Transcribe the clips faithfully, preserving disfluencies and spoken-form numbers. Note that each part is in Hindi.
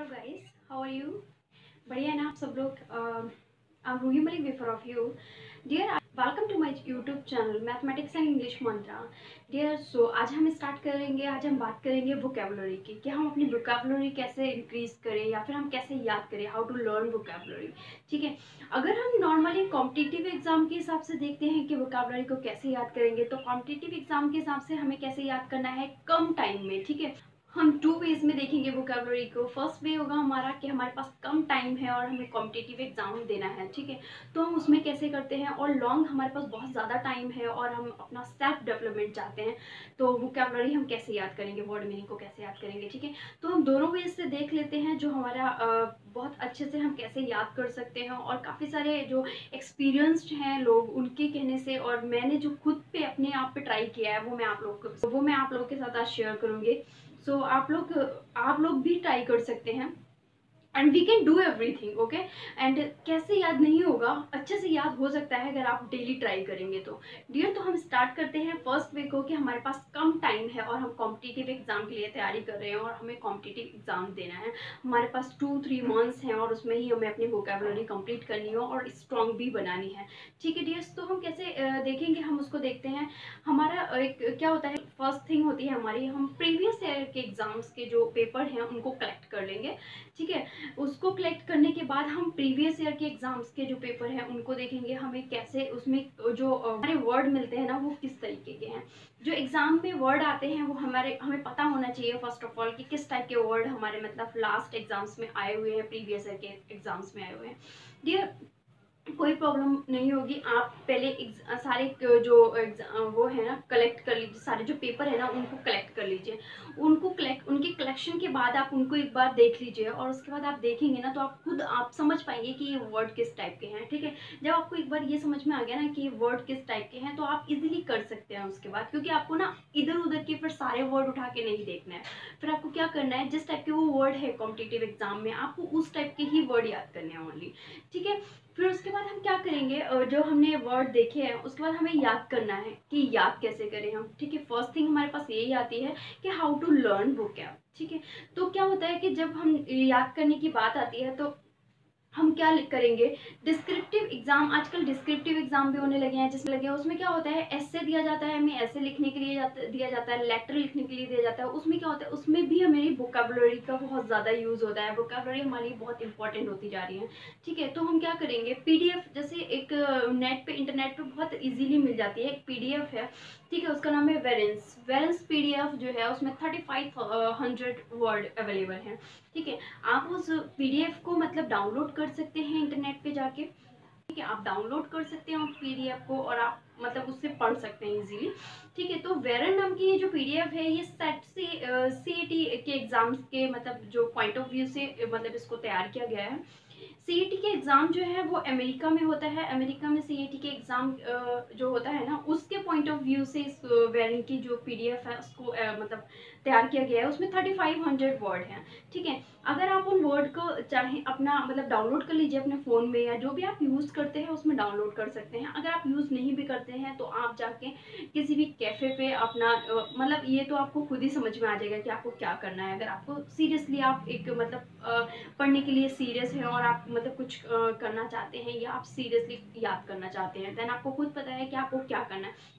guys, how are you? बढ़िया है ना आप सब लोग? I am Ruhi Malik before of you dear, welcome to my YouTube channel mathematics and English mantra dear. So आज हम स्टार्ट करेंगे, आज हम बात करेंगे वोकैबुलरी की, कि हम अपनी वोकैबुलरी कैसे इंक्रीज करें या फिर हम कैसे याद करें, हाउ टू लर्न वोकैबुलरी। ठीक है, अगर हम नॉर्मली कॉम्पिटिटिव एग्जाम के हिसाब से देखते हैं कि वोकैबुलरी को कैसे याद करेंगे, तो कॉम्पिटिटिव एग्जाम के हिसाब से हमें कैसे याद करना है कम टाइम में। ठीक है, हम टू वेज में देखेंगे वोकैबुलरी को। फर्स्ट वे होगा हमारा कि हमारे पास कम टाइम है और हमें कॉम्पिटिटिव एग्जाम देना है। ठीक है, तो हम उसमें कैसे करते हैं, और लॉन्ग हमारे पास बहुत ज़्यादा टाइम है और हम अपना सेल्फ डेवलपमेंट चाहते हैं, तो वोकैबुलरी हम कैसे याद करेंगे, वर्ड मीनिंग को कैसे याद करेंगे। ठीक है, तो हम दोनों वेज से देख लेते हैं जो हमारा बहुत अच्छे से हम कैसे याद कर सकते हैं। और काफ़ी सारे जो एक्सपीरियंस्ड हैं लोग, उनके कहने से, और मैंने जो खुद पे अपने आप पे ट्राई किया है, वो मैं आप लोग को वो मैं आप लोगों के साथ आज शेयर करूँगी। सो so, आप लोग आप लोग भी ट्राई कर सकते हैं, and we can do everything. Okay, and कैसे याद नहीं होगा, अच्छे से याद हो सकता है अगर आप डेली ट्राई करेंगे तो। डियर, तो हम स्टार्ट करते हैं फर्स्ट वे को, कि हमारे पास कम टाइम है और हम कॉम्पिटिटिव एग्जाम के लिए तैयारी कर रहे हैं और हमें कॉम्पिटिटिव एग्जाम देना है। हमारे पास टू थ्री मंथ्स हैं और उसमें ही हमें अपनी वोकैबुलरी कंप्लीट करनी है और स्ट्रॉन्ग भी बनानी है। ठीक है डियर्स, तो हम कैसे देखेंगे, हम उसको देखते हैं। हमारा एक क्या होता है, फर्स्ट थिंग होती है हमारी, हम प्रीवियस ईयर के एग्जाम्स के जो पेपर हैं उनको कलेक्ट कर लेंगे। ठीक है, उसको कलेक्ट करने के बाद हम प्रीवियस ईयर के एग्जाम्स के जो पेपर हैं उनको देखेंगे, हमें कैसे उसमें जो हमारे वर्ड मिलते हैं ना वो किस तरीके के हैं। जो एग्जाम में वर्ड आते हैं वो हमारे हमें पता होना चाहिए फर्स्ट ऑफ ऑल कि किस टाइप के वर्ड हमारे मतलब लास्ट एग्जाम्स में आए हुए हैं, प्रीवियस ईयर के एग्जाम्स में आए हुए हैं। डियर, कोई प्रॉब्लम नहीं होगी, आप पहले सारे जो वो है ना कलेक्ट कर लीजिए, सारे जो पेपर है ना उनको कलेक्ट कर लीजिए। उनको कलेक्ट उनके कलेक्शन के बाद आप उनको एक बार देख लीजिए, और उसके बाद आप देखेंगे ना तो आप खुद आप समझ पाएंगे कि ये वर्ड किस टाइप के हैं। ठीक है, जब आपको एक बार ये समझ में आ गया ना कि ये वर्ड किस टाइप के हैं, तो आप इजीली कर सकते हैं उसके बाद, क्योंकि आपको ना इधर उधर के फिर सारे वर्ड उठा के नहीं देखना है। फिर आपको क्या करना है, जिस टाइप के वो वर्ड है कॉम्पिटिटिव एग्जाम में, आपको उस टाइप के ही वर्ड याद करने हैं ओनली। ठीक है, फिर उसके बाद हम क्या करेंगे, जो हमने वर्ड देखे हैं उसके बाद हमें याद करना है कि याद कैसे करें हम। ठीक है, फर्स्ट थिंग हमारे पास यही आती है कि हाउ टू लर्न वोकैब। ठीक है, तो क्या होता है कि जब हम याद करने की बात आती है तो हम क्या करेंगे, डिस्क्रिप्टिव एग्जाम, आजकल डिस्क्रिप्टिव एग्जाम भी होने लगे हैं जिसमें लगे, उसमें क्या होता है, ऐसे दिया जाता है, हमें ऐसे लिखने के लिए जाता, दिया जाता है, लेटर लिखने के लिए दिया जाता है। उसमें क्या होता है, उसमें भी हमारी वोकैबुलरी का बहुत ज़्यादा यूज़ होता है, वोकैबुलरी हमारी बहुत इंपॉर्टेंट होती जा रही है। ठीक है, तो हम क्या करेंगे, पीडीएफ जैसे एक नेट पे इंटरनेट पे बहुत इजीली मिल जाती है, एक पीडीएफ है। ठीक है, उसका नाम है वेरेंस वेरेंस पीडीएफ जो है, उसमें thirty five hundred word available हैं। ठीक है, आप उस पीडीएफ को मतलब डाउनलोड कर सकते हैं इंटरनेट पे जाके। ठीक है, आप डाउनलोड कर सकते हैं उस पीडीएफ को और आप मतलब उससे पढ़ सकते हैं इजीली। ठीक है, तो वेरन नाम की ये जो पीडीएफ है, ये सेट से सीईटी के एग्जाम्स के मतलब जो पॉइंट ऑफ व्यू से मतलब इसको तैयार किया गया है। सीईटी के एग्जाम जो है वो अमेरिका में होता है, अमेरिका में सीईटी के एग्जाम जो होता है ना उसके पॉइंट ऑफ व्यू से इस वेरिएंट की जो पीडीएफ है उसको मतलब तैयार किया गया है। उसमें थर्टी फाइव हंड्रेड वर्ड हैं। ठीक है, अगर आप उन वर्ड को चाहे अपना मतलब डाउनलोड कर लीजिए अपने फ़ोन में, या जो भी आप यूज़ करते हैं उसमें डाउनलोड कर सकते हैं। अगर आप यूज़ नहीं भी करते हैं तो आप जाके किसी भी कैफ़े पे अपना मतलब ये तो आपको खुद ही समझ में आ जाएगा कि आपको क्या करना है। अगर आपको सीरियसली आप एक मतलब पढ़ने के लिए सीरियस हैं और आप मतलब कुछ करना चाहते हैं या आप सीरियसली याद करना चाहते हैं, देन आपको खुद पता है कि आपको क्या करना है।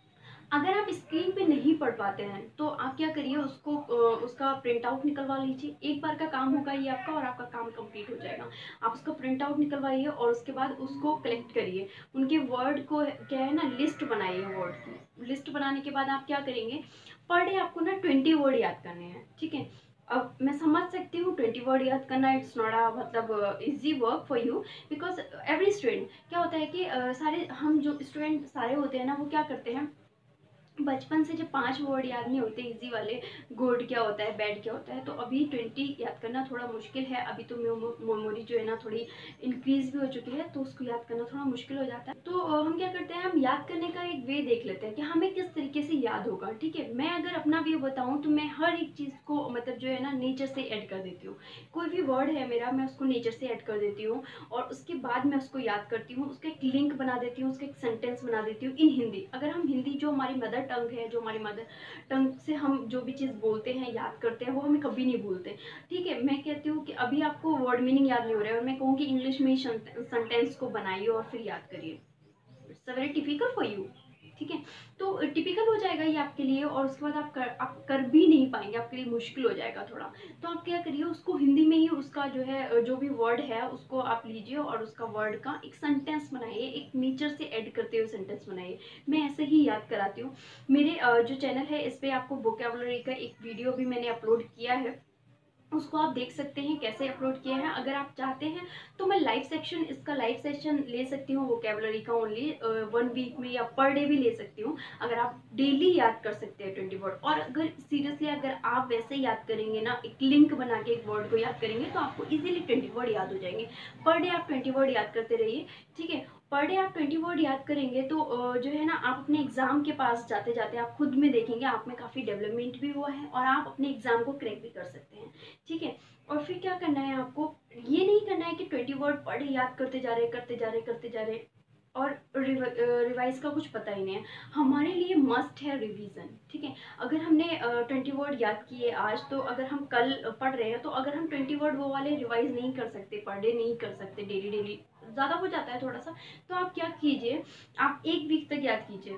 अगर आप स्क्रीन पे नहीं पढ़ पाते हैं तो आप क्या करिए, उसको उसका प्रिंट आउट निकलवा लीजिए। एक बार का काम होगा ये आपका और आपका काम कंप्लीट हो जाएगा। आप उसका प्रिंट आउट निकलवाइए और उसके बाद उसको कलेक्ट करिए, उनके वर्ड को क्या है ना लिस्ट बनाइए, वर्ड की लिस्ट बनाने के बाद आप क्या करेंगे, पर डे आपको ना ट्वेंटी वर्ड याद करने हैं। ठीक है, अब मैं समझ सकती हूँ ट्वेंटी वर्ड याद करना इट्स नॉट अ मतलब easy work for you, because every student क्या होता है कि uh, सारे हम जो स्टूडेंट सारे होते हैं ना वो क्या करते हैं, बचपन से जब पांच वर्ड याद नहीं होते इजी वाले, गुड क्या होता है, बैड क्या होता है, तो अभी ट्वेंटी याद करना थोड़ा मुश्किल है। अभी तो मेमोरी जो है ना थोड़ी इंक्रीज भी हो चुकी है, तो उसको याद करना थोड़ा मुश्किल हो जाता है। तो हम क्या करते हैं, हम याद करने का एक वे देख लेते हैं कि हमें किस तरीके से याद होगा। ठीक है, मैं अगर अपना वे बताऊँ तो मैं हर एक चीज़ को मतलब जो है ना नेचर से ऐड कर देती हूँ। कोई भी वर्ड है मेरा, मैं उसको नेचर से ऐड कर देती हूँ और उसके बाद मैं उसको याद करती हूँ, उसका एक लिंक बना देती हूँ, उसका एक सेंटेंस बना देती हूँ इन हिंदी। अगर हम हिंदी जो हमारी मदर टंग है, जो हमारी मदर टंग से हम जो भी चीज़ बोलते हैं, याद करते हैं, वो हमें कभी नहीं भूलते। ठीक है, मैं कहती हूँ कि अभी आपको वर्ड मीनिंग याद नहीं हो रहा है और मैं कहूँ कि इंग्लिश में ही सेंटेंस को बनाइए और फिर याद करिए। It's very difficult for you. ठीक है, तो टिपिकल हो जाएगा ये आपके लिए, और उसके बाद आप कर आप कर भी नहीं पाएंगे, आपके लिए मुश्किल हो जाएगा थोड़ा। तो आप क्या करिए, उसको हिंदी में ही उसका जो है जो भी वर्ड है उसको आप लीजिए और उसका वर्ड का एक सेंटेंस बनाइए, एक नेचर से ऐड करते हुए सेंटेंस बनाइए। मैं ऐसे ही याद कराती हूँ। मेरे जो चैनल है इस पर आपको वोकैबुलरी का एक वीडियो भी मैंने अपलोड किया है, उसको आप देख सकते हैं कैसे अपलोड किया है। अगर आप चाहते हैं तो मैं लाइव सेक्शन इसका लाइव सेशन ले सकती हूँ वोकैबुलरी का, ओनली वन वीक में या पर डे भी ले सकती हूँ, अगर आप डेली याद कर सकते हैं ट्वेंटी वर्ड। और अगर सीरियसली अगर आप वैसे याद करेंगे ना, एक लिंक बना के एक वर्ड को याद करेंगे तो आपको इजीली ट्वेंटी वर्ड याद हो जाएंगे। पर डे आप ट्वेंटी वर्ड याद करते रहिए। ठीक है, पर डे आप ट्वेंटी वर्ड याद करेंगे तो जो है ना, आप अपने एग्जाम के पास जाते जाते आप खुद में देखेंगे आप में काफ़ी डेवलपमेंट भी हुआ है और आप अपने एग्जाम को क्रैक भी कर सकते हैं। ठीक है, और फिर क्या करना है आपको, ये नहीं करना है कि ट्वेंटी वर्ड पढ़े याद करते जा रहे करते जा रहे करते जा रहे और रिवाइज का कुछ पता ही नहीं है। हमारे लिए मस्ट है रिवीजन। ठीक है, अगर हमने ट्वेंटी वर्ड याद किए आज, तो अगर हम कल पढ़ रहे हैं तो अगर हम ट्वेंटी वर्ड वो वाले रिवाइज नहीं कर सकते, पर डे नहीं कर सकते, डेली डेली ज़्यादा हो जाता है थोड़ा सा, तो आप क्या कीजिए, आप एक वीक तक याद कीजिए।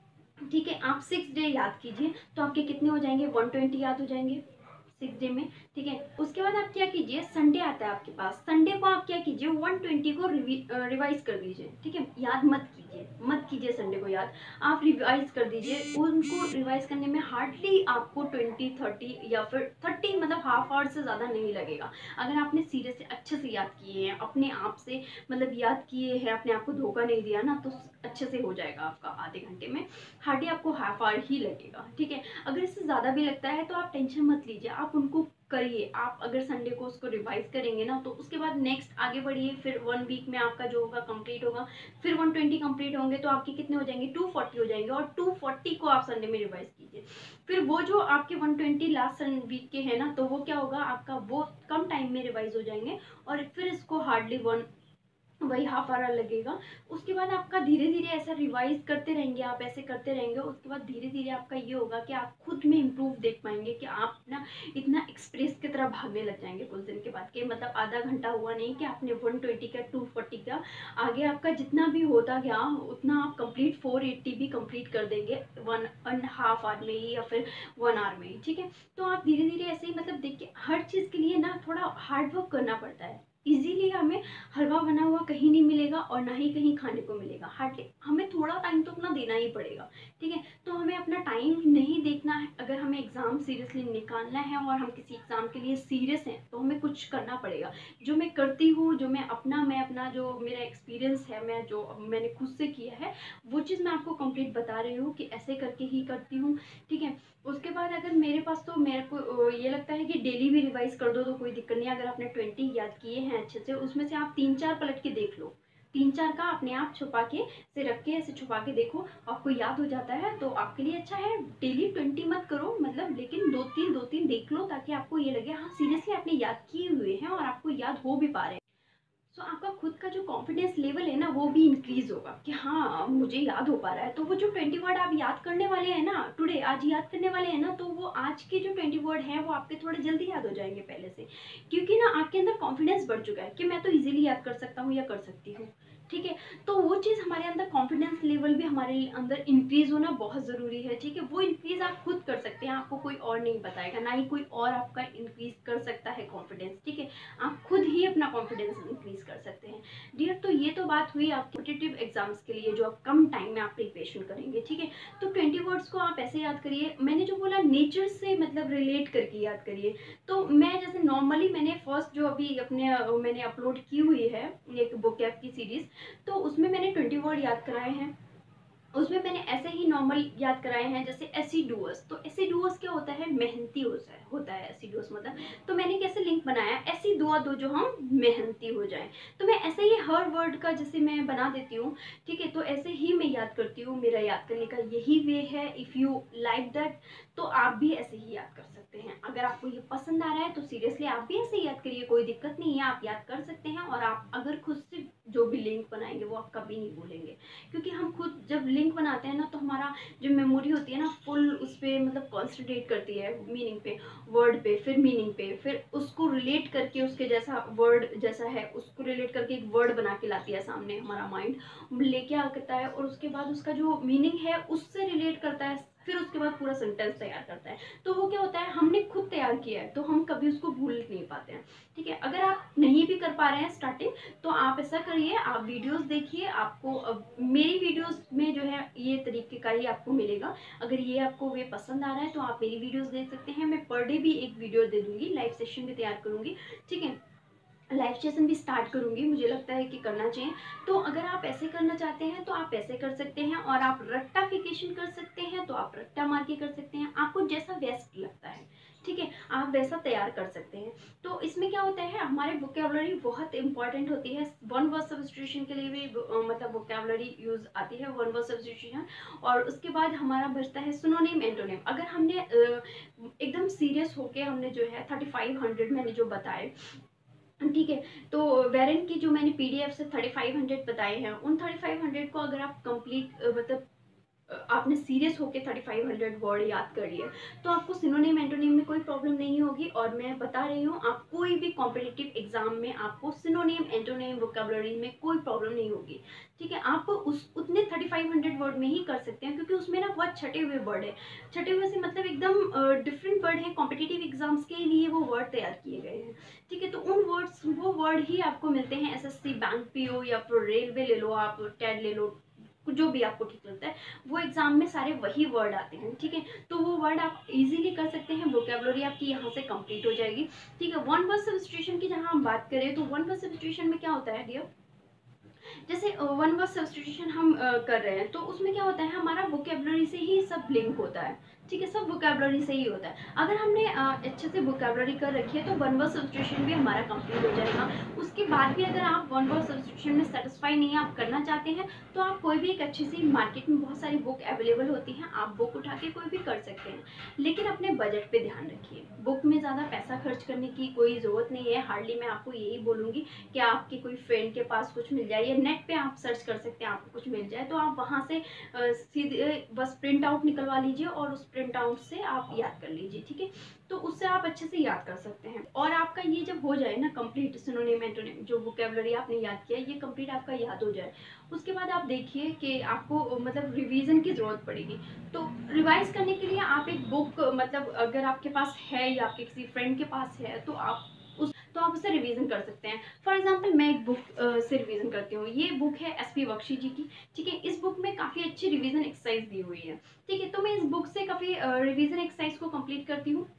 ठीक है, आप सिक्स डे याद कीजिए तो आपके कितने हो जाएंगे, वन ट्वेंटी याद हो जाएंगे सिक्स डे में। ठीक है, उसके बाद आप क्या कीजिए, संडे आता है आपके पास, संडे को आप क्या कीजिए, वन ट्वेंटी को रिवाइज कर दीजिए। ठीक है, याद मत कीजिए, मत कीजिए संडे को याद, आप रिवाइज कर दीजिए। उनको रिवाइज करने में हार्डली आपको ट्वेंटी थर्टी या फिर थर्टी मतलब हाफ आवर से ज़्यादा नहीं लगेगा। अगर आपने सीरियस से अच्छे से याद किए हैं, अपने आप से मतलब याद किए हैं, अपने आप को धोखा नहीं दिया ना, तो अच्छे से हो जाएगा आपका आधे घंटे में, हार्डली आपको हाफ आवर ही लगेगा। ठीक है, अगर इससे ज़्यादा भी लगता है तो आप टेंशन मत लीजिए, आप उनको करिए। आप अगर संडे को उसको रिवाइज करेंगे ना, तो उसके बाद नेक्स्ट आगे बढ़िए, फिर वन वीक में आपका जो होगा कंप्लीट होगा, फिर वन ट्वेंटी कंप्लीट होंगे तो आपके कितने हो जाएंगे, टू फोर्टी हो जाएंगे, और टू फोर्टी को आप संडे में रिवाइज कीजिए। फिर वो जो आपके वन ट्वेंटी लास्ट वीक के हैं ना, तो वो क्या होगा, आपका वो कम टाइम में रिवाइज हो जाएंगे, और फिर इसको हार्डली वन वही हाफ आवर लगेगा। उसके बाद आपका धीरे धीरे ऐसा रिवाइज करते रहेंगे, आप ऐसे करते रहेंगे, उसके बाद धीरे धीरे आपका ये होगा कि आप खुद में इम्प्रूव देख पाएंगे कि आप ना इतना एक्सप्रेस की तरह भागने लग जाएंगे कुछ दिन के बाद, कि मतलब आधा घंटा हुआ नहीं कि आपने वन ट्वेंटी का टू फोर्टी का, आगे आपका जितना भी होता गया उतना आप कंप्लीट फोर एट्टी भी कंप्लीट कर देंगे वन एंड हाफ आवर में ही या फिर वन आवर में ही। ठीक है, तो आप धीरे धीरे ऐसे ही मतलब देखिए, हर चीज़ के लिए ना थोड़ा हार्ड वर्क करना पड़ता है। इजीली हमें हलवा बना हुआ कहीं नहीं मिलेगा और ना ही कहीं खाने को मिलेगा, हार्डली हमें थोड़ा टाइम तो अपना देना ही पड़ेगा। ठीक है, तो हमें अपना टाइम नहीं देखना है, अगर हमें एग्ज़ाम सीरियसली निकालना है और हम किसी एग्ज़ाम के लिए सीरियस हैं तो हमें कुछ करना पड़ेगा। जो मैं करती हूँ, जो मैं अपना मैं अपना जो मेरा एक्सपीरियंस है, मैं जो मैंने खुद से किया है वो चीज़ मैं आपको कंप्लीट बता रही हूँ कि ऐसे करके ही करती हूँ। ठीक है, उसके बाद अगर मेरे पास तो मेरे को ये लगता है कि डेली भी रिवाइज कर दो तो कोई दिक्कत नहीं। अगर आपने ट्वेंटी याद किए हैं अच्छे से, उसमें से आप तीन चार पलट के देख लो, तीन चार का अपने आप छुपा के से रख के ऐसे छुपा के देखो, आपको याद हो जाता है तो आपके लिए अच्छा है। डेली ट्वेंटी मत करो मतलब, लेकिन दो तीन दो तीन देख लो ताकि आपको ये लगे हाँ सीरियसली आपने याद किए हुए हैं और आपको याद हो भी पा रहे हैं। सो so, आपका खुद का जो कॉन्फिडेंस लेवल है ना, वो भी इंक्रीज होगा कि हाँ मुझे याद हो पा रहा है। तो वो जो ट्वेंटी वर्ड आप याद करने वाले हैं ना, टुडे आज याद करने वाले हैं ना, तो वो आज के जो ट्वेंटी वर्ड हैं वो आपके थोड़े जल्दी याद हो जाएंगे पहले से, क्योंकि ना आपके अंदर कॉन्फिडेंस बढ़ चुका है कि मैं तो इजीली याद कर सकता हूँ या कर सकती हूँ। ठीक है, तो वो चीज़ हमारे अंदर कॉन्फिडेंस लेवल भी हमारे अंदर इंक्रीज होना बहुत ज़रूरी है। ठीक है, वो इंक्रीज आप खुद कर सकते हैं, आपको कोई और नहीं बताएगा, ना ही कोई और आपका इंक्रीज कर सकता है कॉन्फिडेंस। ठीक है, आप खुद ही अपना कॉन्फिडेंस इंक्रीज कर सकते हैं डियर। तो ये तो बात हुई आपके कॉम्पिटिटिव एग्जाम्स के लिए जो आप कम टाइम में आप प्रिपरेशन करेंगे। ठीक है, तो ट्वेंटी वर्ड्स को आप ऐसे याद करिए, मैंने जो बोला नेचर से मतलब रिलेट करके याद करिए। तो मैं जैसे नॉर्मली मैंने फर्स्ट जो अभी अपने मैंने अपलोड की हुई है एक वोकैब की सीरीज, तो उसमें मैंने ट्वेंटी वर्ड याद कराए हैं। उसमें मैंने ऐसे ही नॉर्मल याद कराए हैं, जैसे एसिडुअस। तो एसिडुअस क्या होता है, मेहनती होता है होता है एसिडुअस मतलब। तो मैंने कैसे लिंक बनाया, ऐसी दुआ दो जो हम मेहनती हो जाएं। तो मैं ऐसे ही हर वर्ड का जैसे मैं बना देती हूँ। ठीक है, तो ऐसे ही मैं याद करती हूँ, मेरा याद करने का यही वे है। इफ़ यू लाइक दैट तो आप भी ऐसे ही याद कर सकते हैं। अगर आपको ये पसंद आ रहा है तो सीरियसली आप भी ऐसे याद करिए, कोई दिक्कत नहीं है, आप याद कर सकते हैं। और आप अगर खुद से जो भी लिंक बनाएंगे वो आप कभी नहीं भूलेंगे, क्योंकि हम खुद जब लिंक बनाते हैं ना तो हमारा जो मेमोरी होती है ना फुल उस पर मतलब कॉन्सेंट्रेट करती है मीनिंग पे, वर्ड पे, फिर मीनिंग पे, फिर उसको रिलेट करके उसके जैसा वर्ड जैसा है उसको रिलेट करके एक वर्ड बना के लाती है सामने, हमारा माइंड लेके आता है और उसके बाद उसका जो मीनिंग है उससे रिलेट करता है, फिर उसके बाद पूरा सेंटेंस तैयार करता है। तो वो क्या होता है, हमने खुद तैयार किया है तो हम कभी उसको भूल नहीं पाते हैं। ठीक है, अगर आप नहीं भी कर पा रहे हैं स्टार्टिंग तो आप ऐसा करिए, आप वीडियोस देखिए, आपको अब मेरी वीडियोस में जो है ये तरीके का ही आपको मिलेगा। अगर ये आपको वे पसंद आ रहा है तो आप मेरी वीडियोस देख सकते हैं। मैं पर डे भी एक वीडियो दे दूंगी, लाइव सेशन भी तैयार करूंगी। ठीक है, लाइव सेशन भी स्टार्ट करूंगी, मुझे लगता है कि करना चाहिए। तो अगर आप ऐसे करना चाहते हैं तो आप ऐसे कर सकते हैं, और आप रट्टाफिकेशन कर सकते हैं तो आप रट्टा मार के कर सकते हैं, आपको जैसा बेस्ट लगता है। ठीक है, आप वैसा तैयार कर सकते हैं। तो इसमें क्या होता है, हमारे वोकेबलरी बहुत इंपॉर्टेंट होती है। वन वर्ड सब्स्टिट्यूशन के लिए भी मतलब वोकेबलरी यूज आती है, वन वर्ड सब्स्टिट्यूशन। और उसके बाद हमारा बचता है सिनोनिम एंटोनिम। अगर हमने एकदम सीरियस होके हमने जो है थर्टी फाइव हंड्रेड मैंने जो बताए, ठीक है, तो वेरेन की जो मैंने पीडीएफ से थर्टी फाइव हंड्रेड बताए हैं, उन थर्टी फाइव हंड्रेड को अगर आप कंप्लीट मतलब आपने सीरियस होके थर्टी फाइव हंड्रेड वर्ड याद कर लिए तो आपको सिनोनिम एंटोनिम में कोई प्रॉब्लम नहीं होगी। और मैं बता रही हूँ, आप कोई भी कॉम्पिटिटिव एग्जाम में आपको सिनोनिम एंटोनिम वोकेबलरी में कोई प्रॉब्लम नहीं होगी। ठीक है, आप उस उतने थर्टी फाइव हंड्रेड वर्ड में ही कर सकते हैं, क्योंकि उसमें ना बहुत छटे हुए वर्ड है। छटे हुए से मतलब एकदम डिफरेंट वर्ड है, कॉम्पिटिटिव एग्जाम्स के लिए वो वर्ड तैयार किए गए हैं। ठीक है, तो उन वर्ड्स वो वर्ड ही आपको मिलते हैं एसएससी बैंक पीओ या फिर रेलवे ले लो, आप टेड ले लो, जो भी आपको ठीक लगता है, वो एग्जाम में सारे वही वर्ड आते हैं। ठीक है, तो वो वर्ड आप इजीली कर सकते हैं, वोकेबलरी आपकी यहाँ से कंप्लीट हो जाएगी। ठीक है, वन वर्ड सब्स्टिट्यूशन की जहाँ हम बात करें तो वन वर्ड सब्स्टिट्यूशन में क्या होता है डियर, जैसे वन वर्ड सब्स्टिट्यूशन हम uh, कर रहे हैं तो उसमें क्या होता है, हमारा वोकेबलरी से ही सब लिंक होता है। ठीक है, सब वोकेबलरी से ही होता है। अगर हमने uh, अच्छे से वोकेबलरी कर रखी है तो वन वर्ड सब्स्टिट्यूशन भी हमारा कंप्लीट हो जाएगा। उसके बाद भी अगर आप वन वर्ड सब्स्टिट्यूशन में सेटिस्फाई नहीं आप करना चाहते हैं तो आप कोई भी एक अच्छी सी, मार्केट में बहुत सारी बुक अवेलेबल होती हैं, आप बुक उठा के कोई भी कर सकते हैं। लेकिन अपने बजट पे ध्यान रखिए, बुक में ज़्यादा पैसा खर्च करने की कोई ज़रूरत नहीं है। हार्डली मैं आपको यही बोलूँगी कि आपके कोई फ्रेंड के पास कुछ मिल जाए, या नेट पे आप सर्च कर सकते हैं, आपको कुछ मिल जाए तो आप वहाँ से सीधे बस प्रिंट आउट निकलवा लीजिए और उस प्रिंट आउट से आप याद कर लीजिए। ठीक है, तो उससे आप अच्छे से याद कर सकते हैं। और आपका ये जब हो जाए ना कंप्लीट, सिनोनिम एंटोनिम जो वोकेबलरी आपने याद किया ये कंप्लीट आपका याद हो जाए, उसके बाद आप देखिए कि आपको मतलब रिवीजन की ज़रूरत पड़ेगी। तो रिवाइज करने के लिए आप एक बुक, मतलब अगर आपके पास है या आपके किसी फ्रेंड के पास है तो आप उस तो आप उससे रिवीजन कर सकते हैं। फॉर एग्जांपल मैं एक बुक से रिवीजन करती हूँ, ये बुक है एस पी बख्शी जी की। ठीक है, इस बुक में काफ़ी अच्छी रिवीजन एक्सरसाइज दी हुई है। ठीक है, तो मैं इस बुक से काफ़ी रिवीजन एक्सरसाइज को कंप्लीट करती हूँ।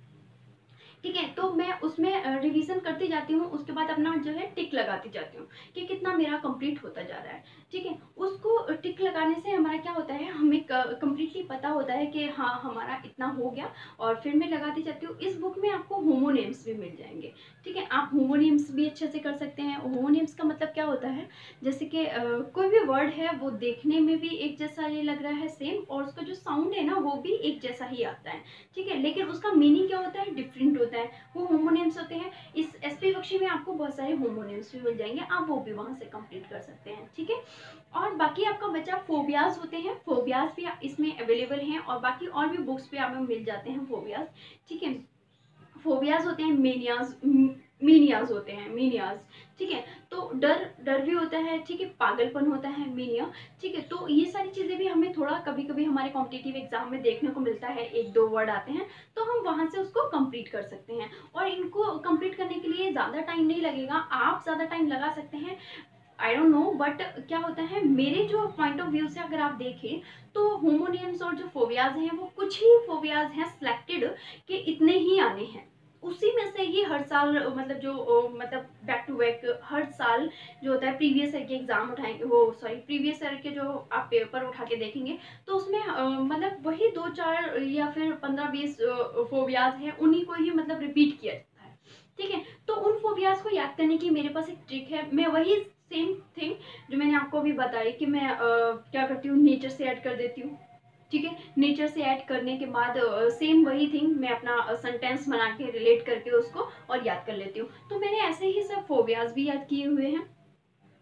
ठीक है, तो मैं उसमें रिवीजन करती जाती हूँ, उसके बाद अपना जो है टिक लगाती जाती हूँ कि कितना मेरा कंप्लीट होता जा रहा है। ठीक है, उसको टिक लगाने से हमारा क्या होता है, हमें कंप्लीटली पता होता है कि हाँ हमारा इतना हो गया। और फिर मैं लगाती जाती हूँ। इस बुक में आपको होमोनेम्स भी मिल जाएंगे। ठीक है, आप होमोनेम्स भी अच्छे से कर सकते हैं। होमोनेम्स का मतलब क्या होता है, जैसे कि कोई भी वर्ड है वो देखने में भी एक जैसा ये लग रहा है सेम, और उसका जो साउंड है ना वो भी एक जैसा ही आता है। ठीक है, लेकिन उसका मीनिंग क्या होता है, डिफरेंट होता है, वो होमोनेम्स होते हैं। इस एसपी बख्शी में आपको बहुत सारे होमोनेम्स भी मिल जाएंगे, आप वो भी वहां से कंप्लीट कर सकते हैं। ठीक है, और बाकी आपका बचा फोबियाज होते हैं, फोबियाज भी इसमें अवेलेबल हैं, और बाकी और भी बुक्स पे आपको मिल जाते हैं फोबियाज। ठीक है, फोबियाज होते हैं, मेनियाज मीनियाज होते हैं, मीनियाज। ठीक है, तो डर डर भी होता है। ठीक है, पागलपन होता है, मीनिया। ठीक है, तो ये सारी चीज़ें भी हमें थोड़ा कभी कभी हमारे कॉम्पिटिटिव एग्जाम में देखने को मिलता है, एक दो वर्ड आते हैं तो हम वहाँ से उसको कंप्लीट कर सकते हैं। और इनको कंप्लीट करने के लिए ज़्यादा टाइम नहीं लगेगा, आप ज़्यादा टाइम लगा सकते हैं, आई डोंट नो, बट क्या होता है मेरे जो पॉइंट ऑफ व्यू से अगर आप देखें तो होमोनियम्स और जो फोबियाज हैं वो कुछ ही फोबियाज हैं सिलेक्टेड कि इतने ही आने हैं, उसी में से ही हर साल मतलब जो मतलब बैक टू बैक हर साल जो होता है प्रीवियस ईयर के एग्जाम उठाएंगे, वो सॉरी प्रीवियस ईयर के जो आप पेपर उठा के देखेंगे तो उसमें मतलब वही दो चार या फिर पंद्रह बीस फोबियाज हैं, उन्हीं को ही मतलब रिपीट किया जाता है। ठीक है, तो उन फोबियाज को याद करने की मेरे पास एक ट्रिक है। मैं वही सेम थिंग जो मैंने आपको अभी बताई कि मैं आ, क्या करती हूँ, नेचर से ऐड कर देती हूँ। ठीक है, नेचर से ऐड करने के बाद सेम वही थिंग मैं अपना सेंटेंस बना के रिलेट करके उसको और याद कर लेती हूँ। तो मैंने ऐसे ही सब फोबियाज भी याद किए हुए हैं।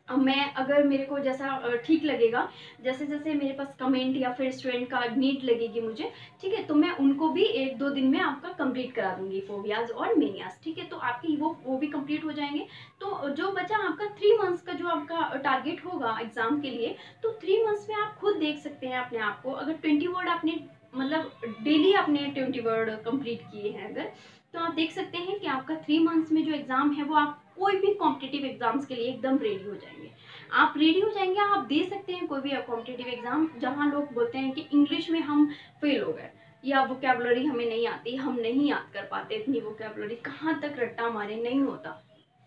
अब मैं अगर मेरे को जैसा ठीक लगेगा, जैसे जैसे मेरे पास कमेंट या फिर स्टूडेंट का नीड लगेगी मुझे, ठीक है, तो मैं उनको भी एक दो दिन में आपका कंप्लीट करा दूंगी फोबियाज और मेनियाज, ठीक है। तो आपकी वो वो भी कंप्लीट हो जाएंगे। तो जो बचा आपका थ्री मंथ्स का जो आपका टारगेट होगा एग्जाम के लिए, तो थ्री मंथ्स में आप खुद देख सकते हैं अपने आप को। अगर ट्वेंटी वर्ड आपने मतलब डेली आपने ट्वेंटी वर्ड कंप्लीट किए हैं अगर, तो आप देख सकते हैं कि आपका थ्री मंथ्स में जो एग्जाम है वो आप कोई भी कॉम्पिटिटिव एग्जाम्स के लिए एकदम रेडी हो जाएंगे। आप रेडी हो जाएंगे, आप दे सकते हैं कोई भी कॉम्पिटिटिव एग्जाम। जहां लोग बोलते हैं कि इंग्लिश में हम फेल हो गए या वोकैबुलरी हमें नहीं आती, हम नहीं याद कर पाते इतनी वोकैबुलरी, कहाँ तक रट्टा मारे, नहीं होता,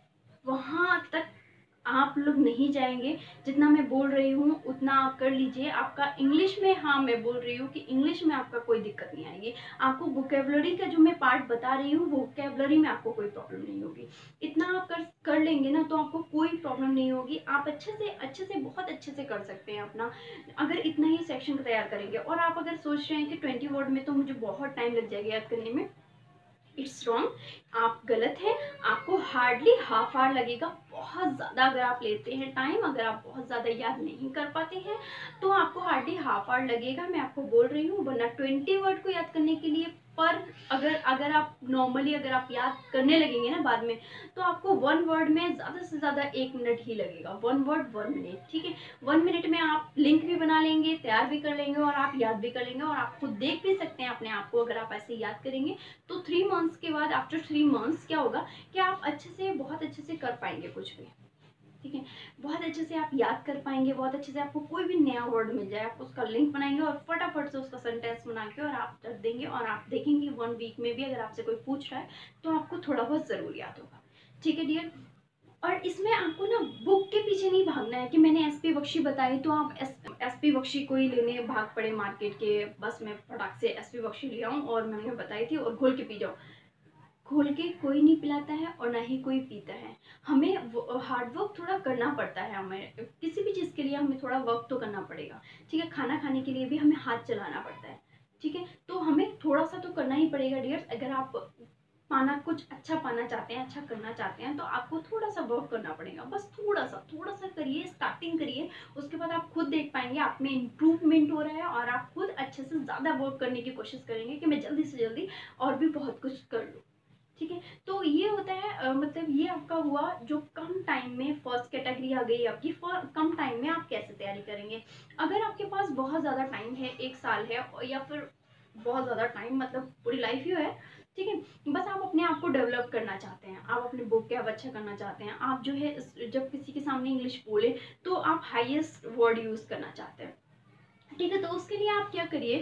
वहां तक आप लोग नहीं जाएंगे। जितना मैं बोल रही हूँ उतना आप कर लीजिए। आपका इंग्लिश में, हाँ मैं बोल रही हूँ कि इंग्लिश में आपका कोई दिक्कत नहीं आएगी। आपको वोकैबुलरी का जो मैं पार्ट बता रही हूँ, वोकैबुलरी में आपको कोई प्रॉब्लम नहीं होगी। इतना आप कर कर लेंगे ना, तो आपको कोई प्रॉब्लम नहीं होगी। आप अच्छे से अच्छे से बहुत अच्छे से कर सकते हैं अपना, अगर इतना ही सेक्शन तैयार करेंगे। और आप अगर सोच रहे हैं कि ट्वेंटी वर्ड में तो मुझे बहुत टाइम लग जाएगा याद करने में, इट्स रॉन्ग, आप गलत हैं। आपको हार्डली हाफ आवर लगेगा। बहुत ज़्यादा अगर आप लेते हैं टाइम, अगर आप बहुत ज़्यादा याद नहीं कर पाते हैं, तो आपको हार्डली हाफ आवर लगेगा, मैं आपको बोल रही हूँ। वरना ट्वेंटी वर्ड को याद करने के लिए पर अगर अगर आप नॉर्मली अगर आप याद करने लगेंगे ना बाद में, तो आपको वन वर्ड में ज़्यादा से ज़्यादा एक मिनट ही लगेगा। वन वर्ड वन मिनट, ठीक है। वन मिनट में आप लिंक भी बना लेंगे, तैयार भी कर लेंगे और आप याद भी कर लेंगे। और आप खुद देख भी सकते हैं अपने आप को, अगर आप ऐसे याद करेंगे तो थ्री मंथ्स के बाद, आफ्टर थ्री मंथ्स क्या होगा कि आप अच्छे से, बहुत अच्छे से कर पाएंगे कुछ भी, ठीक है। बहुत अच्छे से आप याद कर पाएंगे, बहुत अच्छे से आपको कोई भी नया वर्ड मिल जाए, आप उसका लिंक बनाएंगे और फटाफट से उसका सेंटेंस बना के और आप रख देंगे। और आप देखेंगे वन वीक में भी अगर आपसे कोई पूछ रहा है तो आपको थोड़ा बहुत ज़रूर याद होगा, ठीक है डियर। और इसमें आपको ना बुक के पीछे नहीं भागना है कि मैंने एसपी बख्शी बताई तो आप एस एसपी बख्शी को ही लेने भाग पड़े मार्केट के, बस मैं फटाक से एसपी बख्शी ले आऊँ और मैंने बताई थी और घोल के पी जाओ। घोल के कोई नहीं पिलाता है और ना ही कोई पीता है। हमें हार्ड वर्क थोड़ा करना पड़ता है। हमें किसी भी चीज़ के लिए हमें थोड़ा वर्क तो करना पड़ेगा, ठीक है। खाना खाने के लिए भी हमें हाथ चलाना पड़ता है, ठीक है। तो हमें थोड़ा सा तो करना ही पड़ेगा डियर। अगर आप पाना कुछ अच्छा पाना चाहते हैं, अच्छा करना चाहते हैं, तो आपको थोड़ा सा वर्क करना पड़ेगा। बस थोड़ा सा थोड़ा सा करिए, स्टार्टिंग करिए। उसके बाद आप खुद देख पाएंगे आप में इम्प्रूवमेंट हो रहा है और आप खुद अच्छे से ज़्यादा वर्क करने की कोशिश करेंगे कि मैं जल्दी से जल्दी और भी बहुत कुछ कर लूँ, ठीक है। तो ये होता है अ, मतलब ये आपका हुआ जो कम टाइम में, फर्स्ट कैटेगरी आ गई आपकी। कम टाइम में आप कैसे तैयारी करेंगे। अगर आपके पास बहुत ज़्यादा टाइम है, एक साल है या फिर बहुत ज़्यादा टाइम मतलब पूरी लाइफ ही है, ठीक है, बस आप अपने आप को डेवलप करना चाहते हैं, आप अपने बुक के अच्छा करना चाहते हैं, आप जो है जब किसी के सामने इंग्लिश बोले तो आप हाईएस्ट वर्ड यूज़ करना चाहते हैं, ठीक है। तो उसके लिए आप क्या करिए,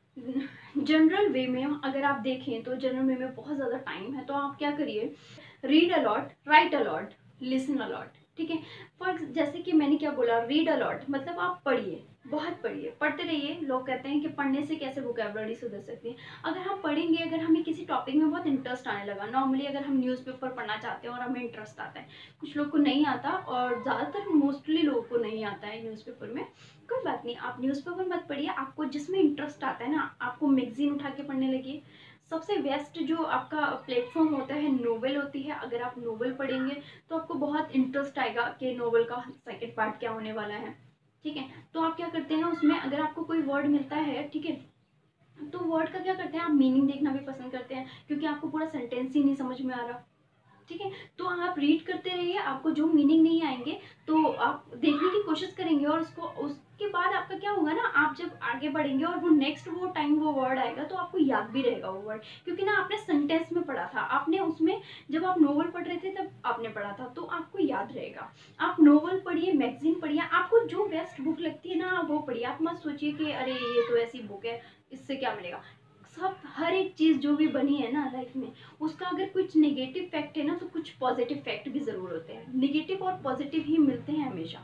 जनरल वे में अगर आप देखें तो जनरल वे में बहुत ज़्यादा टाइम है, तो आप क्या करिए, read a lot, write a lot, listen a lot, ठीक है। फॉर जैसे कि मैंने क्या बोला, रीड अलॉट मतलब आप पढ़िए, बहुत पढ़िए, पढ़ते रहिए। लोग कहते हैं कि पढ़ने से कैसे वोकैबुलरी सुधर सकती है। अगर हम पढ़ेंगे, अगर हमें किसी टॉपिक में बहुत इंटरेस्ट आने लगा, नॉर्मली अगर हम न्यूज़पेपर पढ़ना चाहते हैं और हमें इंटरेस्ट आता है, कुछ लोग को नहीं आता और ज़्यादातर मोस्टली लोगों को नहीं आता है न्यूज़पेपर में, कोई बात नहीं, आप न्यूज़पेपर मत पढ़िए। आपको जिसमें इंटरेस्ट आता है ना, आपको मैगजीन उठा के पढ़ने लगिए। सबसे बेस्ट जो आपका प्लेटफॉर्म होता है, नोवेल होती है। अगर आप नोवेल पढ़ेंगे तो आपको बहुत इंटरेस्ट आएगा कि नोवेल का सेकंड पार्ट क्या होने वाला है, ठीक है। तो आप क्या करते हैं उसमें, अगर आपको कोई वर्ड मिलता है, ठीक है, तो वर्ड का क्या करते हैं, आप मीनिंग देखना भी पसंद करते हैं क्योंकि आपको पूरा सेंटेंस ही नहीं समझ में आ रहा, ठीक है। तो आप रीड करते रहिए, आपको जो मीनिंग नहीं आएंगे तो आप देखने की कोशिश करेंगे और उसको, उसके बाद आपका क्या होगा ना, आप जब आगे बढ़ेंगे और वो नेक्स्ट वो टाइम वो वर्ड आएगा तो आपको याद भी रहेगा वो वर्ड, क्योंकि ना आपने सेंटेंस में पढ़ा था, आपने उसमें जब आप नोवेल पढ़ रहे थे तब आपने पढ़ा था, तो आपको याद रहेगा। आप नोवेल पढ़िए, मैगजीन पढ़िए, आपको जो बेस्ट बुक लगती है ना वो पढ़िए। आप मत सोचिए कि अरे ये तो ऐसी बुक है, इससे क्या मिलेगा। सब हर एक चीज़ जो भी बनी है ना लाइफ में, उसका अगर कुछ नेगेटिव फैक्ट है ना तो कुछ पॉजिटिव फैक्ट भी ज़रूर होते हैं। नेगेटिव और पॉजिटिव ही मिलते हैं हमेशा,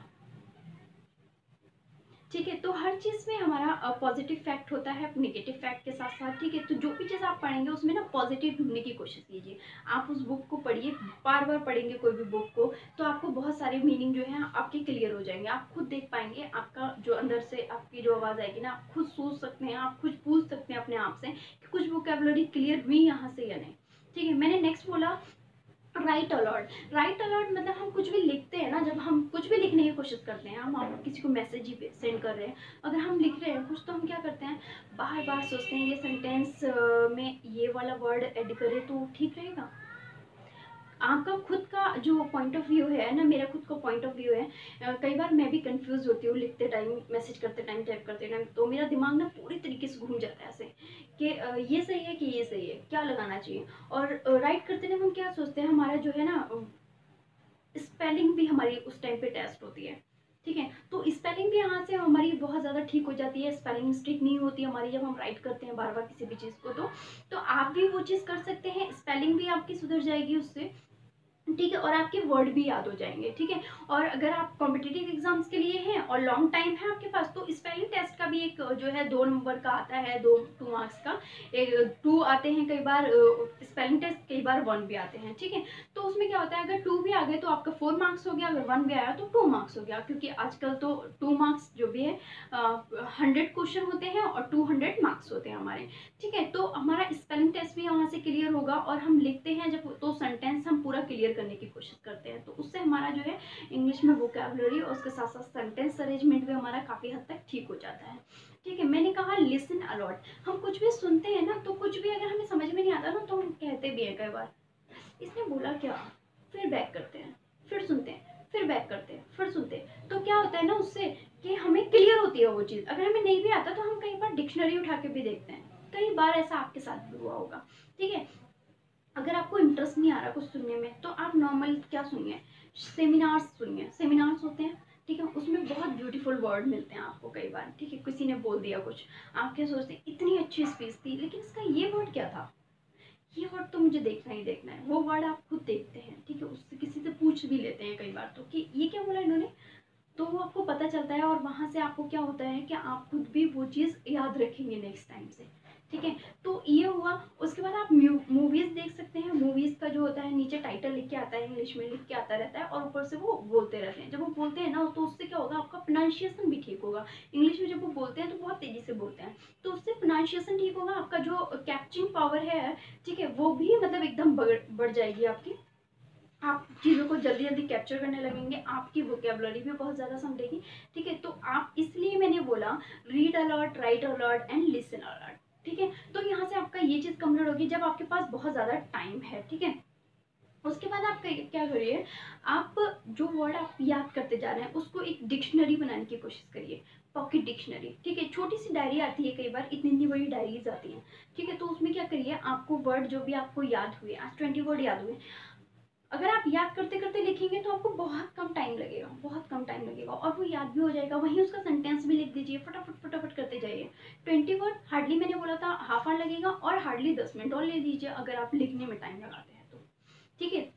ठीक है। तो हर चीज़ में हमारा पॉजिटिव फैक्ट होता है नेगेटिव फैक्ट के साथ साथ, ठीक है। तो जो भी चीज़ आप पढ़ेंगे उसमें ना पॉजिटिव ढूंढने की कोशिश कीजिए। आप उस बुक को पढ़िए, बार बार पढ़ेंगे कोई भी बुक को तो आपको बहुत सारे मीनिंग जो है आपके क्लियर हो जाएंगे। आप खुद देख पाएंगे, आपका जो अंदर से आपकी जो आवाज़ आएगी ना, आप खुद सोच सकते हैं, आप खुद पूछ सकते हैं अपने आप से कि कुछ वोकैबुलरी क्लियर हुई यहाँ से या नहीं, ठीक है। मैंने नेक्स्ट बोला राइट अलॉट, राइट अलॉट मतलब हम कुछ भी लिखते हैं ना, जब हम कुछ भी लिखने की कोशिश करते हैं, हम आप किसी को मैसेज ही सेंड कर रहे हैं, अगर हम लिख रहे हैं कुछ, तो हम क्या करते हैं, बार बार सोचते हैं ये सेंटेंस में ये वाला वर्ड ऐड करें तो ठीक रहेगा। आपका खुद का जो पॉइंट ऑफ व्यू है ना, मेरा खुद का पॉइंट ऑफ व्यू है, कई बार मैं भी कंफ्यूज होती हूँ लिखते टाइम, मैसेज करते टाइम, टाइप करते टाइम, तो मेरा दिमाग ना पूरी तरीके से घूम जाता है ऐसे कि ये सही है कि ये सही है, क्या लगाना चाहिए। और राइट करते टाइम हम क्या सोचते हैं, हमारा जो है ना स्पेलिंग भी हमारी उस टाइम पे टेस्ट होती है, ठीक है, तो स्पेलिंग भी यहाँ से हमारी बहुत ज़्यादा ठीक हो जाती है, स्पेलिंग मिस्टेक नहीं होती हमारी जब हम राइट करते हैं बार बार किसी भी चीज़ को। तो तो आप भी वो चीज़ कर सकते हैं, स्पेलिंग भी आपकी सुधर जाएगी उससे, ठीक है, और आपके वर्ड भी याद हो जाएंगे, ठीक है। और अगर आप कॉम्पिटिटिव एग्जाम्स के लिए हैं और लॉन्ग टाइम है आपके पास, तो स्पेलिंग टेस्ट का भी एक जो है दो नंबर का आता है, दो टू मार्क्स का, एक टू आते हैं कई बार स्पेलिंग टेस्ट, कई बार वन भी आते हैं, ठीक है। तो उसमें क्या होता है, अगर टू भी आ गए तो आपका फोर मार्क्स हो गया, अगर वन भी आया तो टू मार्क्स हो गया, क्योंकि आजकल तो टू मार्क्स जो भी है हंड्रेड क्वेश्चन होते हैं और टू हंड्रेड मार्क्स होते हैं हमारे, ठीक है। तो हमारा स्पेलिंग टेस्ट भी यहाँ से क्लियर होगा, और हम लिखते हैं जब तो सेंटेंस हम पूरा क्लियर करने की कोशिश करते हैं, तो उससे हमारा जो है इंग्लिश में वोकैबुलरी और उसके साथ साथ सेंटेंस अरेंजमेंट भी हमारा काफ़ी हद तक ठीक हो जाता है, ठीक है। मैंने कहा लिसन अलॉट, हम कुछ भी सुनते हैं ना, तो कुछ भी अगर हमें समझ में नहीं आता ना, तो हम कहते भी हैं कई बार, इसने बोला क्या, फिर बैक करते हैं, फिर सुनते हैं, फिर बैक करते हैं, फिर सुनते हैं, तो क्या होता है ना उससे कि हमें क्लियर होती है वो चीज़। अगर हमें नहीं भी आता तो हम कई बार डिक्शनरी उठा के भी देखते हैं, कई बार ऐसा आपके साथ भी हुआ होगा, ठीक है। अगर आपको इंटरेस्ट नहीं आ रहा कुछ सुनने में, तो आप नॉर्मल क्या सुनिए, सेमिनार्स सुनिए, सेमिनार्स होते हैं, ठीक है, उसमें बहुत ब्यूटीफुल वर्ड मिलते हैं आपको कई बार, ठीक है। किसी ने बोल दिया कुछ, आप क्या सोचते हैं इतनी अच्छी स्पीच थी, लेकिन इसका ये वर्ड क्या था, ये वर्ड तो मुझे देखना ही देखना है, वो वर्ड आप खुद देखते हैं, ठीक है, उससे किसी से पूछ भी लेते हैं कई बार तो कि ये क्या बोला इन्होंने, तो वो आपको पता चलता है, और वहाँ से आपको क्या होता है कि आप खुद भी वो चीज़ याद रखेंगे नेक्स्ट टाइम से, ठीक है। तो ये हुआ। उसके बाद आप मूवीज़ देख सकते हैं, मूवीज़ का जो होता है नीचे टाइटल लिख के आता है, इंग्लिश में लिख के आता रहता है, और ऊपर से वो बोलते रहते हैं। जब वो बोलते हैं ना, तो उससे क्या होगा, आपका प्रोनाउंसिएशन भी ठीक होगा। इंग्लिश में जब वो बोलते हैं तो बहुत तेज़ी से बोलते हैं, तो उससे प्रोनाउंसिएशन ठीक होगा, आपका जो कैप्चरिंग पावर है, ठीक है, वो भी मतलब एकदम बढ़ जाएगी आपकी, आप चीज़ों को जल्दी जल्दी कैप्चर करने लगेंगे, आपकी वोकैबुलरी भी बहुत ज़्यादा समझेगी, ठीक है। तो आप, इसलिए मैंने बोला read a lot, write a lot and listen a lot, ठीक है। तो यहाँ से आपका ये चीज़ कंप्लीट होगी जब आपके पास बहुत ज़्यादा टाइम है, ठीक है। उसके बाद आप क्या करिए, आप जो वर्ड आप याद करते जा रहे हैं उसको एक डिक्शनरी बनाने की कोशिश करिए, पॉकेट डिक्शनरी, ठीक है। छोटी सी डायरी आती है, कई बार इतनी इतनी बड़ी डायरीज आती हैं, ठीक है। तो उसमें क्या करिए, आपको वर्ड जो भी आपको याद हुए, आज ट्वेंटी वर्ड याद हुए, अगर आप याद करते करते लिखेंगे तो आपको बहुत कम टाइम लगेगा, बहुत कम टाइम लगेगा, और वो याद भी हो जाएगा। वहीं उसका सेंटेंस भी लिख दीजिए, फटाफट फटाफट करते जाइए। ट्वेंटी वर्ड हार्डली, मैंने बोला था हाफ आवर लगेगा, और हार्डली दस मिनट और ले लीजिए अगर आप लिखने में टाइम लगाते हैं तो, ठीक है।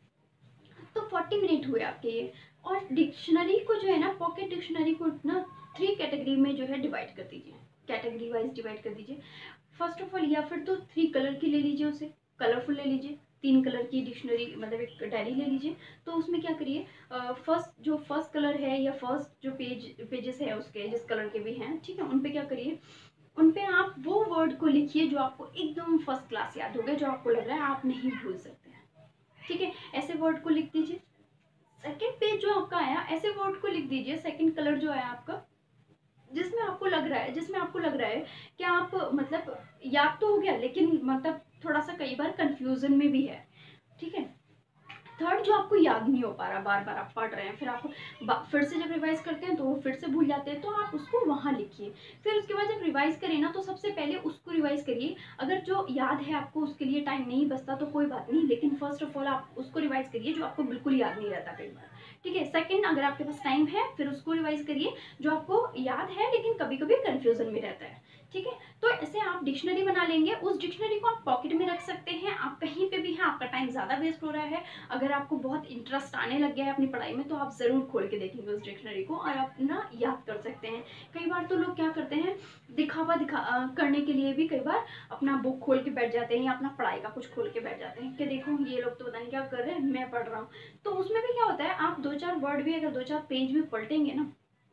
तो फोर्टी मिनट हुए आपके ये। और डिक्शनरी को जो है ना, पॉकेट डिक्शनरी को ना थ्री कैटेगरी में जो है डिवाइड कर दीजिए, कैटेगरी वाइज डिवाइड कर दीजिए। फर्स्ट ऑफ ऑल, या फिर तो थ्री कलर की ले लीजिए, उसे कलरफुल ले लीजिए, तीन कलर की डिक्शनरी मतलब एक डायरी ले लीजिए। तो उसमें क्या करिए, फर्स्ट जो फर्स्ट कलर है या फर्स्ट जो पेज पेजेस है उसके, जिस कलर के भी हैं, ठीक है, उन पे क्या करिए, उन पे आप वो वर्ड को लिखिए जो आपको एकदम फर्स्ट क्लास याद हो गया, जो आपको लग रहा है आप नहीं भूल सकते हैं, ठीक है। ऐसे वर्ड को लिख दीजिए। सेकेंड पेज जो आपका आया, ऐसे वर्ड को लिख दीजिए, सेकेंड कलर जो आया आपका, जिसमें आपको लग रहा है जिसमें आपको लग रहा है कि आप मतलब याद तो हो गया, लेकिन मतलब थोड़ा सा कई बार कंफ्यूजन में भी है, ठीक है। थर्ड जो आपको याद नहीं हो पा रहा, बार बार आप पढ़ रहे हैं, फिर आप फिर से जब रिवाइज करते हैं तो वो फिर से भूल जाते हैं, तो आप उसको वहाँ लिखिए। फिर उसके बाद जब रिवाइज करें ना, तो सबसे पहले उसको रिवाइज करिए। अगर जो याद है आपको उसके लिए टाइम नहीं बचता तो कोई बात नहीं, लेकिन फर्स्ट ऑफ ऑल आप उसको रिवाइज करिए जो आपको बिल्कुल याद नहीं रहता कई बार, ठीक है। सेकंड, अगर आपके पास टाइम है फिर उसको रिवाइज करिए जो आपको याद है लेकिन कभी कभी कंफ्यूजन में रहता है, ठीक है। तो ऐसे आप डिक्शनरी बना लेंगे। उस डिक्शनरी को आप पॉकेट में रख सकते हैं, आप कहीं पे भी हैं, आपका टाइम ज़्यादा वेस्ट हो रहा है, अगर आपको बहुत इंटरेस्ट आने लग गया है अपनी पढ़ाई में, तो आप ज़रूर खोल के देखेंगे उस डिक्शनरी को और आप ना याद कर सकते हैं। कई बार तो लोग क्या करते हैं, दिखावा दिखा आ, करने के लिए भी कई बार अपना बुक खोल के बैठ जाते हैं या अपना पढ़ाई का कुछ खोल के बैठ जाते हैं कि देखो ये लोग तो पता नहीं क्या कर रहे हैं, मैं पढ़ रहा हूँ। तो उसमें भी क्या होता है, आप दो चार वर्ड भी, अगर दो चार पेज भी पलटेंगे ना,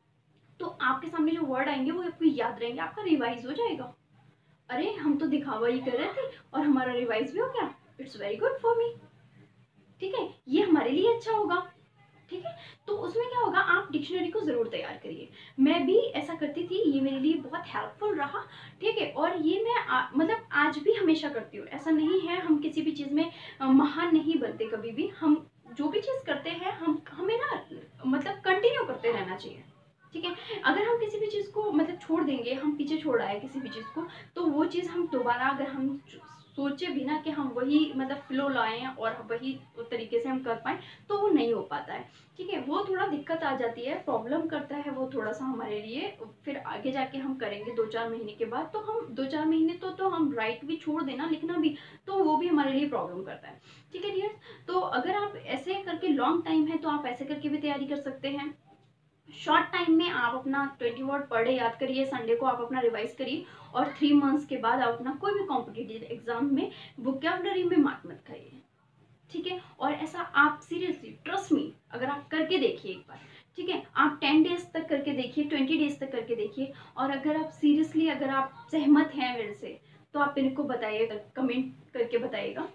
तो आपके सामने जो वर्ड आएंगे वो आपको याद रहेंगे, आपका रिवाइज हो जाएगा। अरे हम तो दिखावा ही कर रहे थे और हमारा रिवाइज भी हो गया, it's very good for me. ठीक है, ये हमारे लिए अच्छा होगा। ठीक है, तो उसमें क्या होगा, आप डिक्शनरी को जरूर तैयार करिए। मैं भी ऐसा करती थी, ये मेरे लिए बहुत हेल्पफुल रहा। ठीक है, और ये मैं आ, मतलब आज भी हमेशा करती हूँ। ऐसा नहीं है, हम किसी भी चीज़ में अ, महान नहीं बनते कभी भी। हम जो भी चीज़ करते हैं, हम हमें ना मतलब कंटिन्यू करते रहना चाहिए। ठीक है, अगर हम किसी भी चीज़ को मतलब छोड़ देंगे, हम पीछे छोड़ आए किसी भी चीज़ को, तो वो चीज़ हम दोबारा अगर हम सोचे भी ना कि हम वही मतलब फ्लो लाएं और वही तरीके से हम कर पाएं, तो वो नहीं हो पाता है। ठीक है, वो थोड़ा दिक्कत आ जाती है, प्रॉब्लम करता है वो थोड़ा सा हमारे लिए। फिर आगे जाके हम करेंगे दो चार महीने के बाद, तो हम दो चार महीने तो तो हम राइट भी छोड़ देना, लिखना भी, तो वो भी हमारे लिए प्रॉब्लम करता है। ठीक है डियर, तो अगर आप ऐसे करके लॉन्ग टाइम है तो आप ऐसे करके भी तैयारी कर सकते हैं। शॉर्ट टाइम में आप अपना ट्वेंटी वर्ड पर डे याद करिए, संडे को आप अपना रिवाइज करिए, और थ्री मंथ्स के बाद आप अपना कोई भी कॉम्पिटिटिव एग्जाम में वोकैबुलरी में मार्क मत खाइए। ठीक है, और ऐसा आप सीरियसली ट्रस्ट मी, अगर आप करके देखिए एक बार, ठीक है, आप टेन डेज तक करके देखिए, ट्वेंटी डेज तक करके देखिए, और अगर आप सीरियसली अगर आप सहमत हैं मेरे से, तो आप मेरे को बताइएगा, कमेंट करके बताइएगा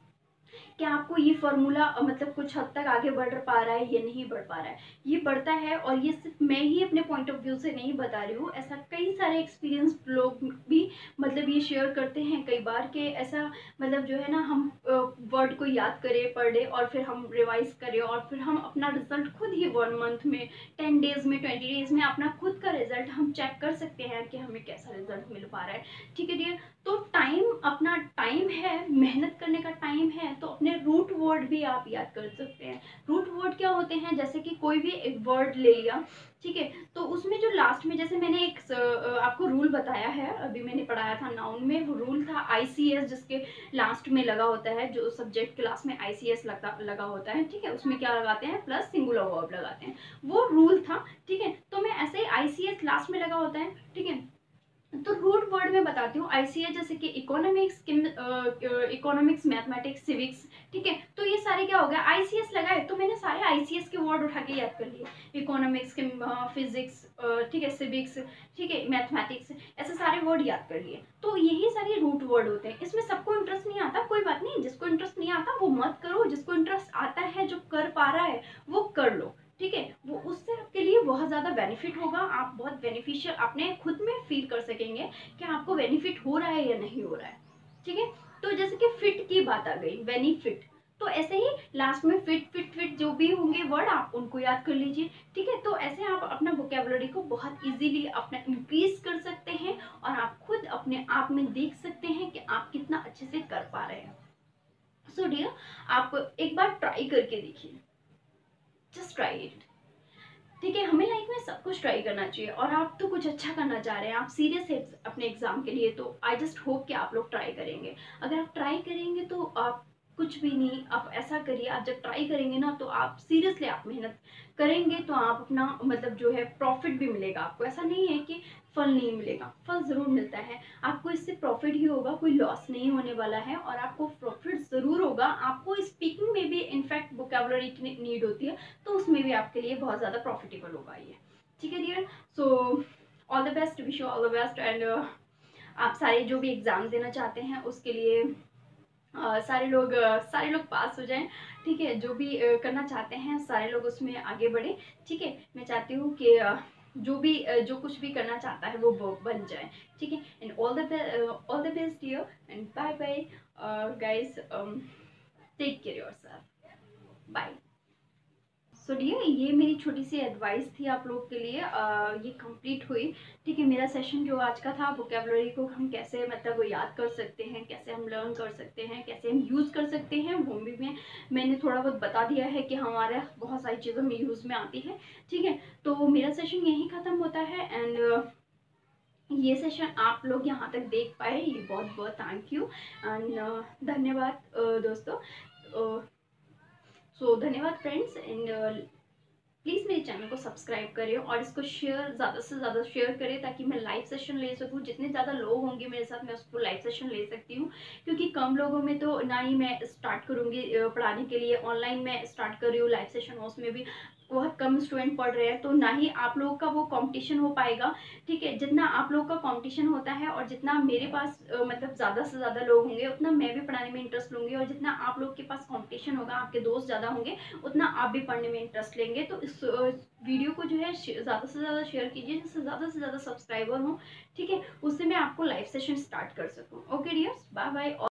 कि आपको ये फॉर्मूला मतलब कुछ हद तक आगे बढ़ पा रहा है या नहीं बढ़ पा रहा है। ये बढ़ता है, और ये सिर्फ मैं ही अपने पॉइंट ऑफ व्यू से नहीं बता रही हूँ, ऐसा कई सारे एक्सपीरियंस लोग भी मतलब ये शेयर करते हैं कई बार कि ऐसा मतलब जो है ना, हम वर्ड को याद करें पर डे, और फिर हम रिवाइज करें, और फिर हम अपना रिजल्ट खुद ही वन मंथ में, टेन डेज में, ट्वेंटी डेज में अपना खुद का रिजल्ट हम चेक कर सकते हैं कि हमें कैसा रिजल्ट मिल पा रहा है। ठीक है डियर, तो टाइम अपना टाइम है, मेहनत करने का टाइम है, तो अपने रूट वर्ड भी आप याद कर सकते हैं। रूट वर्ड क्या होते हैं, जैसे कि कोई भी एक वर्ड ले लिया, ठीक है, तो उसमें जो लास्ट में, जैसे मैंने एक आपको रूल बताया है, अभी मैंने पढ़ाया था नाउन में, वो रूल था आईसीएस, जिसके लास्ट में लगा होता है, जो सब्जेक्ट क्लास में आईसीएस लगा लगा होता है। ठीक है, उसमें क्या लगाते हैं, प्लस सिंगुलर वर्ब लगाते हैं, वो रूल था। ठीक है, तो मैं ऐसे ही आईसीएस लास्ट में लगा होता है। ठीक है, तो रूट वर्ड में बताती हूँ आईसीएस, जैसे कि इकोनॉमिक्स, इकोनॉमिक्स, मैथमेटिक्स, सिविक्स। ठीक है, तो ये सारे क्या हो गया, आईसीएस लगाए, तो मैंने सारे आईसीएस के वर्ड उठा के याद कर लिए, इकोनॉमिक्स के, फिजिक्स, ठीक है, सिविक्स, ठीक है, मैथमेटिक्स, ऐसे सारे वर्ड याद कर लिए। तो यही सारे रूट वर्ड होते हैं। इसमें सबको इंटरेस्ट नहीं आता, कोई बात नहीं, जिसको इंटरेस्ट नहीं आता वो मत करो, जिसको इंटरेस्ट आता है, जो कर पा रहा है वो कर लो। ठीक है, वो उससे आपके लिए बहुत ज़्यादा बेनिफिट होगा, आप बहुत बेनिफिशियल अपने खुद में फील कर सकेंगे कि आपको बेनिफिट हो रहा है या नहीं हो रहा है। ठीक है, तो जैसे कि फिट की बात आ गई, बेनिफिट, तो ऐसे ही लास्ट में फिट फिट फिट जो भी होंगे वर्ड, आप उनको याद कर लीजिए। ठीक है, तो ऐसे आप अपना वोकैबुलरी को बहुत इजीली अपना इंक्रीज कर सकते हैं, और आप खुद अपने आप में देख सकते हैं कि आप कितना अच्छे से कर पा रहे हैं। सो डियर, आप एक बार ट्राई करके देखिए, जस्ट ट्राई इट। ठीक है, हमें लाइफ में सब कुछ ट्राई करना चाहिए, और आप तो कुछ अच्छा करना चाह रहे हैं, आप सीरियस है अपने एग्जाम के लिए, तो आई जस्ट होप कि आप लोग ट्राई करेंगे। अगर आप ट्राई करेंगे तो आप कुछ भी नहीं, आप ऐसा करिए, आप जब ट्राई करेंगे ना, तो आप सीरियसली आप मेहनत करेंगे, तो आप अपना मतलब जो है प्रॉफिट भी मिलेगा आपको। ऐसा नहीं है कि फल नहीं मिलेगा, फल जरूर मिलता है आपको, इससे प्रॉफिट ही होगा, कोई लॉस नहीं होने वाला है, और आपको प्रॉफिट जरूर होगा। आपको स्पीकिंग में भी इनफैक्ट वोकैबुलरी की नीड होती है, तो उसमें भी आपके लिए बहुत ज़्यादा प्रॉफिटेबल होगा ये। ठीक है dear, so all the best, wish you all the best, and आप सारे जो भी एग्ज़ाम देना चाहते हैं उसके लिए uh, सारे लोग uh, सारे लोग पास हो जाएं। ठीक है, जो भी uh, करना चाहते हैं सारे लोग उसमें आगे बढ़े। ठीक है, मैं चाहती हूँ कि uh, जो भी uh, जो कुछ भी करना चाहता है वो बन जाए। ठीक है, and all the all the best dear, and bye bye guys, take care yourself, bye. So dear, ये मेरी छोटी सी एडवाइस थी आप लोग के लिए, आ, ये कंप्लीट हुई। ठीक है, मेरा सेशन जो आज का था, वोकैबुलरी को हम कैसे मतलब याद कर सकते हैं, कैसे हम लर्न कर सकते हैं, कैसे हम यूज़ कर सकते हैं, वो भी मैं मैंने थोड़ा बहुत बता दिया है कि हमारे बहुत सारी चीज़ों में यूज़ में आती है। ठीक है, तो मेरा सेशन यहीं ख़त्म होता है, एंड ये सेशन आप लोग यहाँ तक देख पाए, ये बहुत बहुत थैंक यू एंड धन्यवाद दोस्तों। सो धन्यवाद फ्रेंड्स, एंड प्लीज़ मेरे चैनल को सब्सक्राइब करें, और इसको शेयर, ज़्यादा से ज़्यादा शेयर करें, ताकि मैं लाइव सेशन ले सकूं। जितने ज़्यादा लोग होंगे मेरे साथ, मैं उसको लाइव सेशन ले सकती हूँ, क्योंकि कम लोगों में तो ना ही मैं स्टार्ट करूँगी पढ़ाने के लिए। ऑनलाइन मैं स्टार्ट कर रही हूँ लाइव सेशन, उसमें भी बहुत कम स्टूडेंट पढ़ रहे हैं, तो ना ही आप लोगों का वो कंपटीशन हो पाएगा। ठीक है, जितना आप लोगों का कंपटीशन होता है और जितना मेरे पास अ, मतलब ज़्यादा से ज़्यादा लोग होंगे उतना मैं भी पढ़ाने में इंटरेस्ट लूँगी, और जितना आप लोग के पास कंपटीशन होगा, आपके दोस्त ज़्यादा होंगे, उतना आप भी पढ़ने में इंटरेस्ट लेंगे। तो इस अ, वीडियो को जो है ज़्यादा से ज़्यादा शेयर कीजिए, जिससे ज़्यादा से ज़्यादा सब्सक्राइबर हों। ठीक है, उससे मैं आपको लाइव सेशन स्टार्ट कर सकूँ। Okay dears, bye bye.